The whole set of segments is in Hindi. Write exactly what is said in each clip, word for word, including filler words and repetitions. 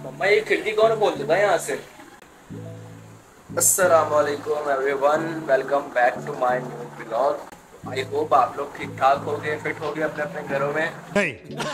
मम्मा ये खिड़की कौन खोल देता है यहाँ से? अस्सलामुअलैकुम everyone, welcome back to my new vlog. I hope आप लोग ठीक ठाक हो गए, फिट हो गए अपने अपने घरों में। नहीं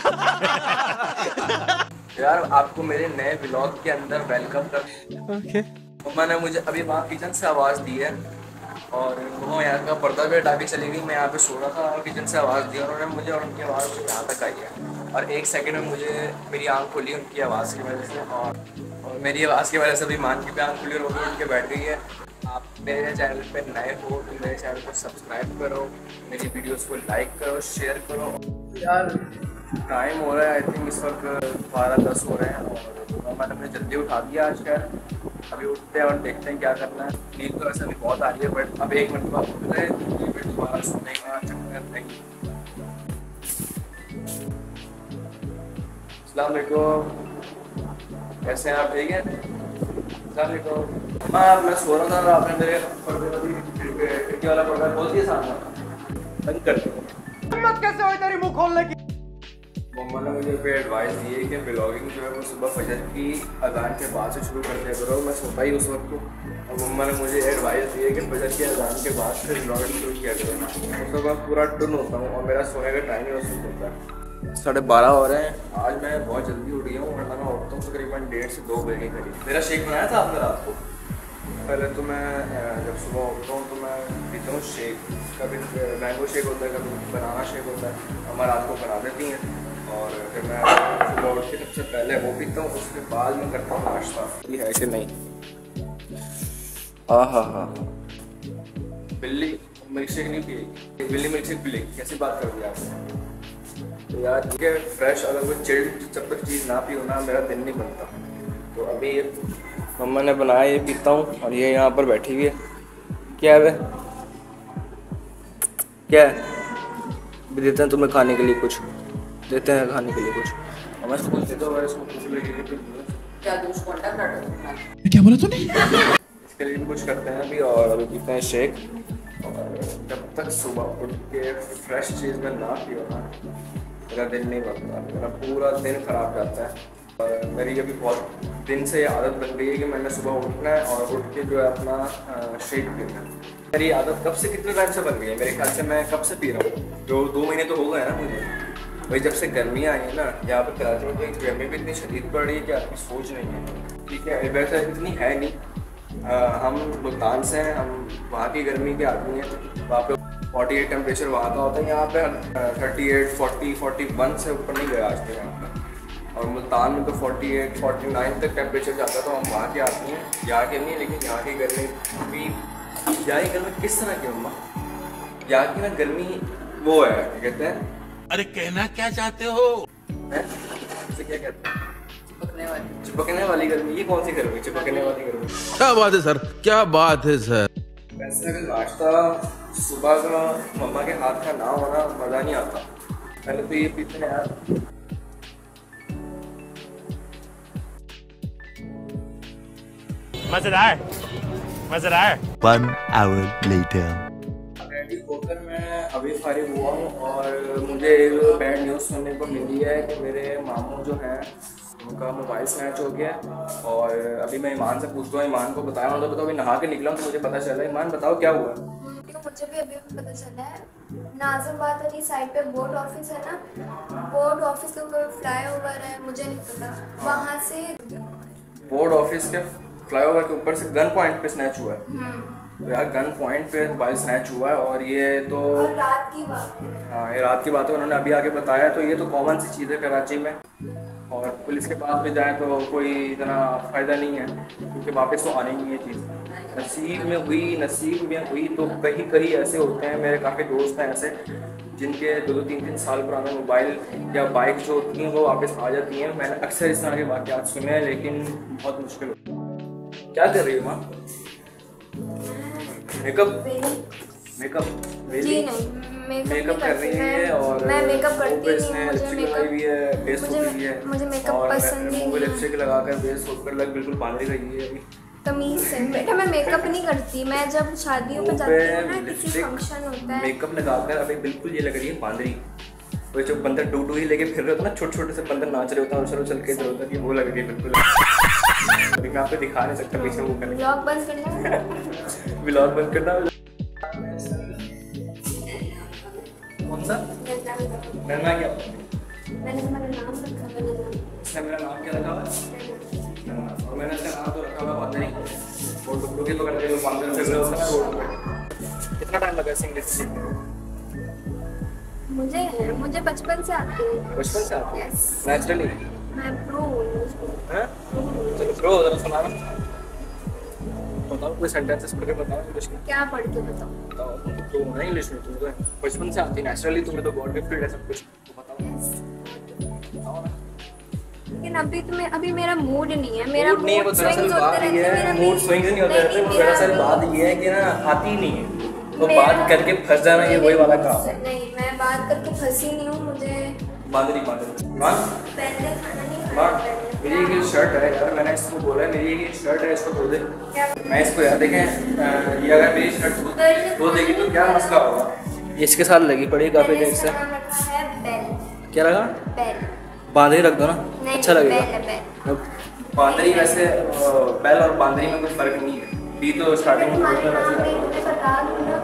यार, आपको मेरे नए व्लॉग के अंदर वेलकम कर। okay. मम्मा ने मुझे अभी वहाँ किचन से आवाज़ दी है और वो यहाँ का पर्दा भी हटा के चली गई। मैं यहाँ पे सो रहा था और किचन से आवाज़ दी उन्होंने मुझे और उनकी आवाज़ मुझे यहाँ तक आई है और एक सेकंड में मुझे मेरी आंख खुली उनकी आवाज़ की वजह से और, और मेरी आवाज़ की वजह से भी मान की भी आंख खुली और वो भी उठ के बैठ गई है। आप मेरे चैनल पे नए हो तो मेरे चैनल को सब्सक्राइब करो, मेरी वीडियोस को लाइक करो, शेयर करो। यार टाइम हो रहा है, आई थिंक इस वक्त बारह दस हो रहे हैं और मैंने अपने जल्दी उठा दिया आज का। अभी उठते हैं और देखते हैं क्या करना है। नींद तो ऐसा भी बहुत आ रही है बट अब एक मिनट बाद उठ रहे हैं, दोबारा सोने का चक्कर नहीं। अस्सलाम वालेकुम, कैसे हैं आप? ठीक है। अस्सलाम वालेकुम। हाँ, मैं सो रहा था और आपने मेरे पर्दे वाली खिड़की वाला पर्दा खोल दिया, सामने बंद कर दिया। हिम्मत कैसे हुई तेरी मुंह खोलने की? मम्मा ने मुझे कोई एडवाइस दी है कि ब्लॉगिंग जो है वो सुबह फजर की अजान के बाद से शुरू कर दिया करो। मैं सोता ही उस वक्त को और मम्मा ने मुझे एडवाइस दी है कि फजर की अजान के बाद फिर ब्लॉगिंग शुरू किया करो। उस वक्त मैं पूरा टुन होता हूँ और मेरा सोने का टाइम ही उस वक्त होता है। साढ़े बारह हो रहे हैं। आज मैं बहुत जल्दी उठ गया हूँ वरना मैं उठता हूँ तकरीबन डेढ़ से दो बजे के करीब। मेरा शेक बनाया था आपने रात को। पहले तो मैं जब सुबह उठता हूँ तो मैं पीता हूँ शेक। कभी मैंगो शेक होता है, कभी बनाना शेक होता है। हमारा रात को बना देती हैं और फिर मैं सुबह उठ के सबसे पहले वो पीता हूँ, उसके बाद मैं करता हूँ नाश्ता। ये है कि नहीं? हाँ हाँ हाँ बिल्ली मिल्क शेक नहीं पिएगी, बिल्ली मिल्क शेक पिएगी। कैसी बात कर दी आपने? तो यार ठीक है, फ्रेश अगर कोई चिल्ड जब तक चीज़ ना पी ना मेरा दिन नहीं बनता। तो अभी ये मम्मा ने बनाया, ये पीता हूँ और ये यहाँ पर बैठी हुई है। क्या है क्या है? भी देते हैं तुम्हें खाने के लिए, कुछ देते हैं खाने के लिए कुछ। हमें स्कूल देते हो इसको कुछ लगे क्या क्या बोला तूने? इसके लिए भी कुछ करते हैं अभी और अभी पीते हैं शेक। और जब तक सुबह उठ के फ्रेश चीज़ में ना पियो ना मेरा दिन नहीं बनता, मेरा पूरा दिन खराब जाता है। और मेरी अभी बहुत दिन से ये आदत बन गई है कि मैंने सुबह उठना है और उठ के जो है अपना शेक पीना है। मेरी आदत कब से कितने टाइम से बन गई है? मेरे ख्याल से मैं कब से पी रहा हूँ, जो दो महीने तो हो गए ना मुझे। भाई जब से गर्मियाँ आई हैं ना यहाँ पर कराची में, तो गर्मी भी इतनी शदीद पड़ रही है कि आपकी सोच नहीं है। ठीक है, वैसे इतनी है नहीं। आ, हम मुल्तान से हैं, हम वहाँ की गर्मी के आदमी हैं। वहाँ पे फोर्टी एट टेम्परेचर वहाँ का होता है, यहाँ पे thirty eight forty forty one से ऊपर नहीं गया आज तक यहाँ पर। और मुल्तान में तो फोर्टी एट फोर्टी नाइन तक टेम्परेचर जाता है। तो हम वहाँ के आदमी हैं, यहाँ के नहीं। लेकिन यहाँ की गर्मी भी, यहाँ की गर्मी किस तरह की मम्मा? यहाँ की ना गर्मी वो है, क्या कहते हैं? अरे कहना क्या चाहते हो? इसे क्या कहते हैं? चिपकने वाली। चिपकने वाली गर्मी। ये कौन सी गर्मी? चिपकने वाली गर्मी। क्या बात है सर, क्या बात है सर। वैसे अगर नाश्ता सुबह का मम्मा के हाथ का ना होना मज़ा नहीं आता। पहले तो ये पीते हैं यार। मजेदार मजेदार। One hour later. रेडी होकर मैं अभी फारिग हुआ हूँ और मुझे एक बैड न्यूज़ सुनने को मिली है कि मेरे मामू जो हैं उनका मोबाइल स्नैच हो गया। और अभी मैं ईमान से पूछता हूँ, ईमान को बताया मतलब बताओ। अभी नहा के निकला हूँ तो मुझे पता चला। ईमान बताओ क्या हुआ? मुझे भी अभी पता चला है। नाज़िमाबाद वाली साइड पे बोर्ड ऑफिस है ना, बोर्ड ऑफिस के ऊपर फ्लाई ओवर है, मुझे नहीं पता। वहाँ से बोर्ड ऑफिस के फ्लाई ओवर के ऊपर से गन पॉइंट पे स्नैच हुआ है। तो यार गन पॉइंट पे मोबाइल स्नैच हुआ है और ये तो और रात की बात है। हाँ, ये रात की बात है, उन्होंने अभी आगे बताया। तो ये तो कॉमन सी चीज़ है कराची में और पुलिस के पास में जाए तो कोई इतना फ़ायदा नहीं है क्योंकि वापस तो आने ही ये चीज़ नसीब में हुई। नसीब में हुई तो कहीं कहीं ऐसे होते हैं, मेरे काफ़ी दोस्त हैं ऐसे जिनके दो दो तीन तीन साल पुराने मोबाइल या बाइक जो होती हैं वो वापस आ जाती हैं। मैंने अक्सर इस तरह के वाक़यात सुने हैं लेकिन बहुत मुश्किल होता है। क्या कर रही हो माँ? मेकअप मेकअप जी नहीं, मेकअप कर रही है और मैं मेकअप करती नहीं। मुझे मेकअप भी है, फेस मुझे, भी है, मुझे मेकअप पसंद ही नहीं। लिपस्टिक लगाकर फेस होकर लग बिल्कुल बांध रही है अभी। तमीज से बेटा, मैं मेकअप नहीं करती। मैं जब शादियों पे जाती हूँ ना, किसी फंक्शन होता है, मेकअप लगाकर अभी बिल्कुल ये लग रही है बांदरी। वो जो बंदर डू डू ही लेके फिर रहे होते ना, छोटे छोटे से बंदर नाच रहे होते हैं और चलो चल के इधर उधर, ये वो लग रही है बिल्कुल। अभी मैं आपको दिखा नहीं सकता पीछे वो करने। व्लॉग बंद करना व्लॉग बंद करना। कौन सा नन्ना? क्या मैंने तुम्हारा नाम रखा है नन्ना। इसने मेरा नाम क्या रखा हुआ है? नन्ना। और मैंने इसका नाम तो रखा हुआ है बंदरी। वो डुगडू की पकड़ के बंदर फिर रहे होते हैं रोड पे। कितना टाइम लगा इंग्लिश सीखने में? मुझे मुझे बचपन से आती है। बचपन से आती है? Yes. नेचुरली? मैं प्रो हूँ। हैं? चलो प्रो जरा सुनाना। बताओ कोई सेंटेंसेस पढ़ के बताओ इंग्लिश में। क्या पढ़ के बताओ? बताओ तो ना इंग्लिश में तुम तो बचपन से आती नेचुरली, तुम्हें तो गॉड गिफ्टेड है सब कुछ, तो बताओ। बताओ ना। लेकिन अभी तुम्हें अभी मेरा मूड नहीं है। मेरा मूड नहीं है, वो दरअसल बात ये है, मूड स्विंग्स नहीं होते रहते, वो दरअसल बात ये है कि ना आती ही नहीं है, तो बात करके फंस जाना ये वही वाला काम है। नहीं, मैं बात करके फंसी नहीं हूँ। मुझे बांदरी बांदरी मान पहले खाना नहीं मान खाना पहले। मेरी एक शर्ट है यार, मैंने इसको बोला है मेरी एक शर्ट है, इसको धो दे। क्या? मैं इसको यार देखें, ये अगर मेरी शर्ट धो देगी तो क्या मसला होगा? ये इसके साथ लगी पड़ी काफी देर से। नाम रखा है बेल। क्या लगा? बेल। बांदरी रख दो ना, नहीं, अच्छा लगेगा। बेल है, बेल। बांदरी वैसे बैल और बांदरी में कोई फर्क नहीं है। बी तो स्टार्टिंग में तुम्हारे नाम में बोलता मुझे बता दो ना।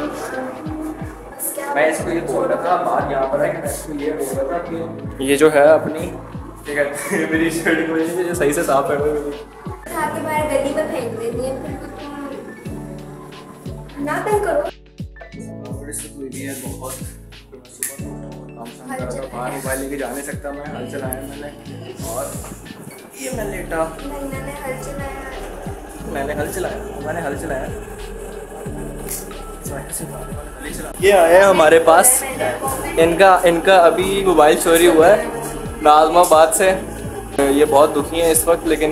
बस क्या मैं इसको ये बोल रहा था, बात यहाँ पर है कि मैं इसको ये बोल रहा था कि ये जो है अपनी क्या कहते हैं मेरी शर्ट की वजह से जो सही से साफ है उठा के बाहर गली पे फेंक देती है, फिर तो तुम ना तंग करो। बहुत बाहर मोबाइल लेके जा नहीं सकता मैं, हल चलाया मैंने और ये मैं लेटा। नहीं, मैंने हल चलाया। मैंने हल चलाया मैंने हल चलाया ये आए हमारे पास। इनका इनका अभी मोबाइल चोरी हुआ है नाज़माबाद से। ये बहुत दुखी हैं इस वक्त, लेकिन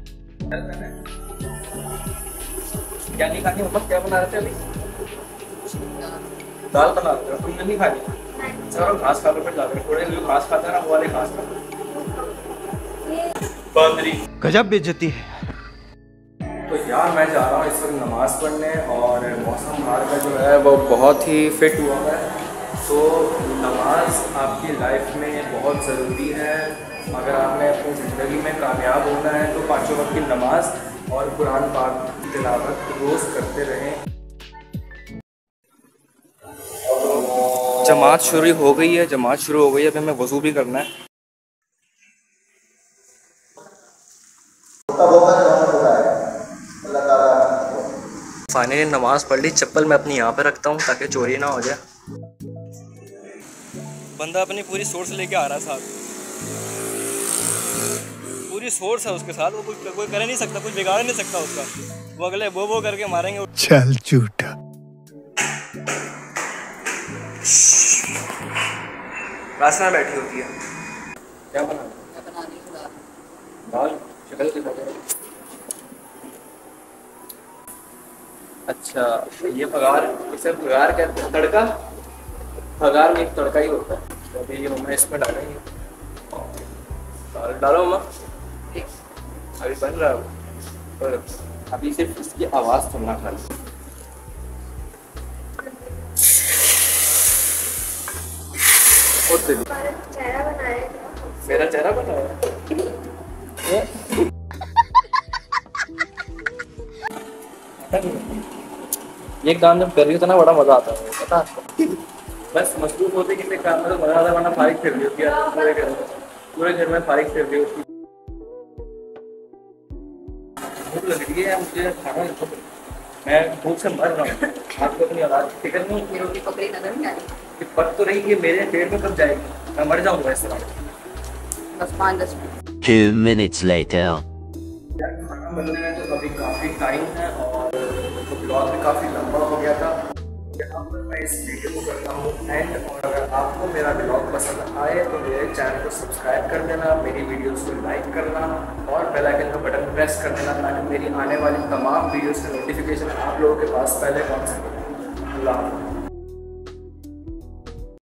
क्या नहीं खानी मम्मा? क्या बना रहे थे अभी? दाल बना रहे हो? तुमने नहीं खानी? चलो घास खा लो फिर जाकर, थोड़े लोग घास खाते हैं ना, वो वाले घास खा लो। बांदरी गजब बेइज्जती है। तो यार मैं जा रहा हूँ इस वक्त नमाज़ पढ़ने, और मौसम बाहर का जो है वो बहुत ही फिट हुआ है। तो नमाज आपकी लाइफ में बहुत ज़रूरी है। अगर आपने अपनी ज़िंदगी में कामयाब होना है तो पाँचों वक्त की नमाज और कुरान पाक की तिलावत रोज़ करते रहें। जमात शुरू हो गई है जमात शुरू हो गई है अभी हमें वज़ू भी करना है। फाइनली नमाज पढ़ ली। चप्पल मैं अपनी यहाँ पे रखता हूँ ताकि चोरी ना हो जाए। बंदा अपनी पूरी सोर्स लेके आ रहा है साथ, पूरी सोर्स है उसके साथ, वो कोई कोई कर नहीं सकता, कुछ बिगाड़ नहीं सकता उसका। वो अगले वो वो करके मारेंगे। चल झूठा। रास्ते में बैठी होती है। क्या बना दाल? शक्ल के साथ। अच्छा ये फगार, इसे फगार कहते हैं। तड़का, फगार में एक तड़का ही होता है। तो अभी ये मम्मा इसमें डालेंगे। दाल डालो मम्मा, अभी बन रहा है। तो अभी सिर्फ इसकी आवाज़ सुनना खाली। चेहरा बनाया। मेरा चेहरा बनाया? ये काम जब कर रही हो तो ना बड़ा मजा आता है, पता है? बस मशरूफ होते किसी काम में तो मजा आता है, वरना फारिग फिर रही होती है पूरे घर में, पूरे घर में फारिग फिर रही होती है। भूख लग रही है मुझे, खाना है। मैं भूख से मर रहा हूँ। आपको अपनी आवाज़ की फिक्र नहीं होती? रोटी पकड़ी नजर नहीं आ रही कि पक तो रही है, मेरे पेट में कब जाएगी? मैं मर जाऊँगा इस तरह। बस पाँच दस मिनट। Two minutes later. खाना बनने में तो अभी काफ़ी टाइम है और ब्लॉग भी काफ़ी लंबा हो गया था। यहाँ पर मैं इस वीडियो को करता हूँ एंड। और अगर आपको मेरा ब्लॉग पसंद आए तो मेरे चैनल को सब्सक्राइब कर देना, मेरी वीडियोस को लाइक करना और बेल आइकन का बटन प्रेस कर देना, ताकि मेरी आने वाली तमाम वीडियोस का नोटिफिकेशन आप लोगों के पास पहले पहुँच सके। अल्लाह।